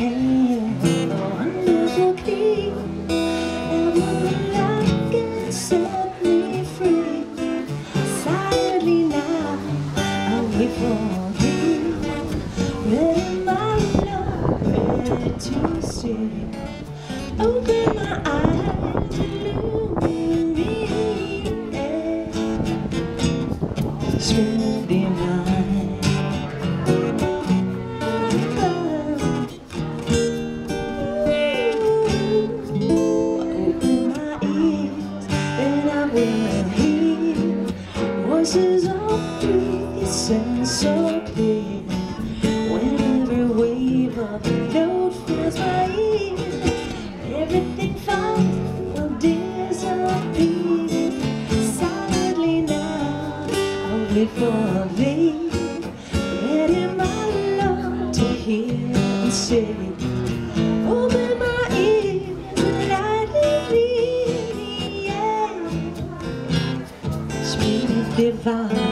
hand, wonderful key, and one light can set me free. Silently now, I wait for you, ready my love, ready to see. Open my eyes, illuminate me, Spirit divine. Open my ears, and I will hear voices of truth, sound so clear. When every wave of the note fills my ear, everything falls, will disappear. Silently now, I wait for thee, ready my love to hear and say. Open my ears and light me, yeah. Spirit divine.